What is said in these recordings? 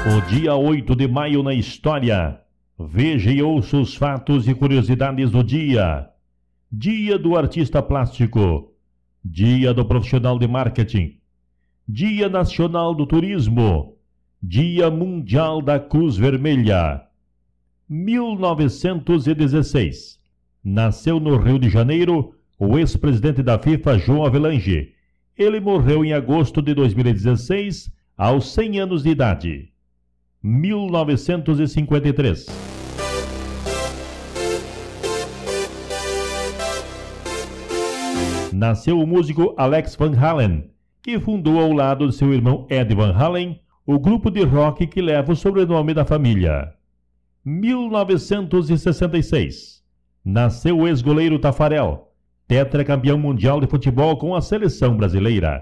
O dia 8 de maio na história. Veja e ouça os fatos e curiosidades do dia. Dia do artista plástico. Dia do profissional de marketing. Dia nacional do turismo. Dia mundial da Cruz Vermelha. 1916. Nasceu no Rio de Janeiro o ex-presidente da FIFA, João Havelange. Ele morreu em agosto de 2016, aos 100 anos de idade. 1953. Nasceu o músico Alex Van Halen, que fundou ao lado de seu irmão Ed Van Halen o grupo de rock que leva o sobrenome da família. 1966. Nasceu o ex-goleiro Tafarel, tetracampeão mundial de futebol com a seleção brasileira.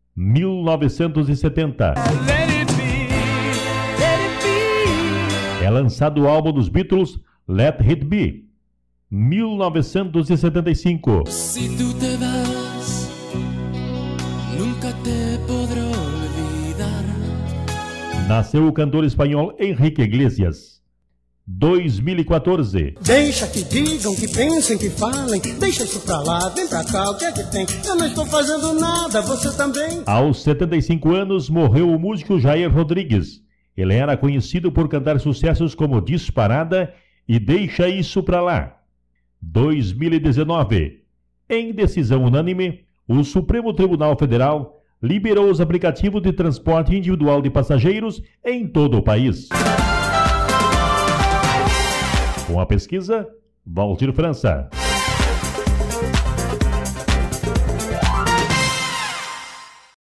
1970. É lançado o álbum dos Beatles, Let It Be. 1975. Si tú te vas, nunca te podré olvidar. Nasceu o cantor espanhol Enrique Iglesias. 2014. Deixa que digam, que pensem, que falem. Deixa isso pra lá, vem pra cá, o que é que tem? Eu não estou fazendo nada, você também. Aos 75 anos morreu o músico Jair Rodrigues. Ele era conhecido por cantar sucessos como Disparada e Deixa Isso Pra Lá. 2019. Em decisão unânime, o Supremo Tribunal Federal liberou os aplicativos de transporte individual de passageiros em todo o país. Com a pesquisa, Valdir França.